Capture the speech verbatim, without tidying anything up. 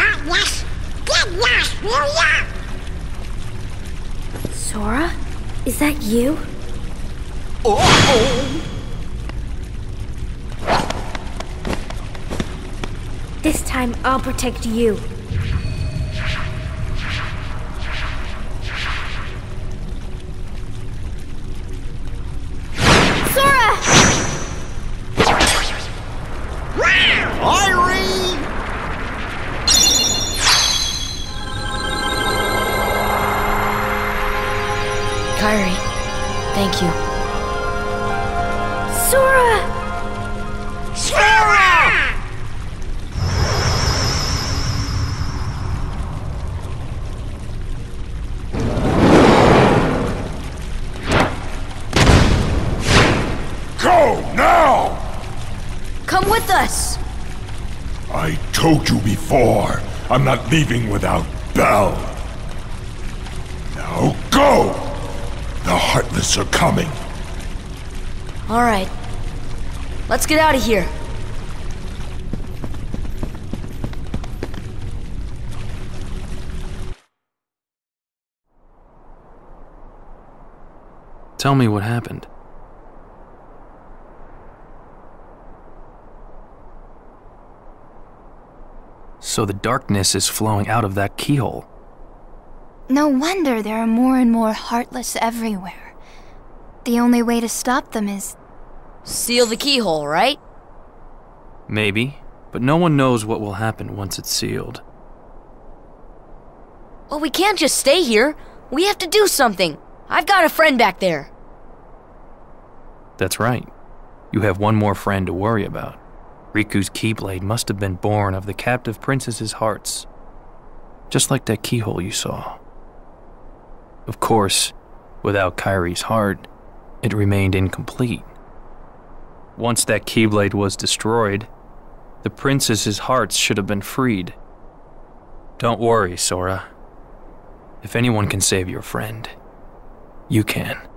Sora? Is that you? Oh! This time I'll protect you. Sora! Kairi! Kairi, thank you. Sora! Sora! Go now! Come with us! I told you before, I'm not leaving without Belle. Now go! The Heartless are coming. All right. Let's get out of here. Tell me what happened. So the darkness is flowing out of that keyhole. No wonder there are more and more Heartless everywhere. The only way to stop them is... Seal the keyhole, right? Maybe, but no one knows what will happen once it's sealed. Well, we can't just stay here. We have to do something. I've got a friend back there. That's right. You have one more friend to worry about. Riku's Keyblade must have been born of the captive princess's hearts. Just like that keyhole you saw. Of course, without Kairi's heart, it remained incomplete. Once that Keyblade was destroyed, the princess's hearts should have been freed. Don't worry, Sora. If anyone can save your friend, you can.